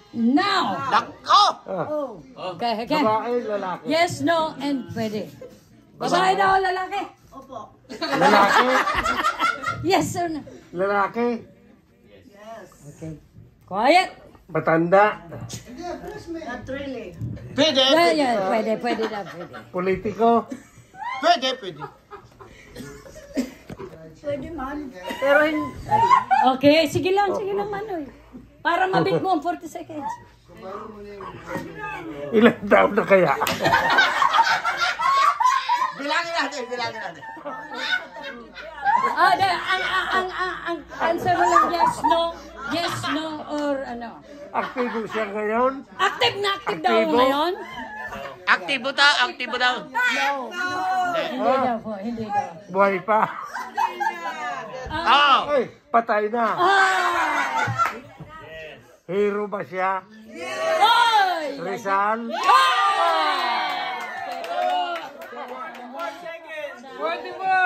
Now! Nako! Okay. Babae, lalaki. Yes, no, and pwede. Babae daw, lalaki. Opo. Lalaki. Yes or no? Lalaki. Yes. Okay. Quiet. Matanda. Not really. Pwede, Yeah, pwede na, pwede. Politiko. pwede. Pwede man. Pero hindi. Okay, sige lang, Manoy. Para mabit mo ang 40 seconds. Ilang taon na kaya? Bilangin natin. Ang answer mo lang yes, no, or ano. Aktibo siya ngayon? Active daw ngayon? Aktibo daw. No. Hindi daw. Buhay pa. Oo. Ay, patay na. Ah! Hero ba siya? Oy! Rizal? 41!